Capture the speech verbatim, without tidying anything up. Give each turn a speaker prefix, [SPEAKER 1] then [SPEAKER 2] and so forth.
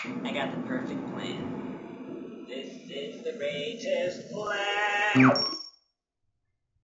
[SPEAKER 1] I got the perfect plan. This is the greatest plan.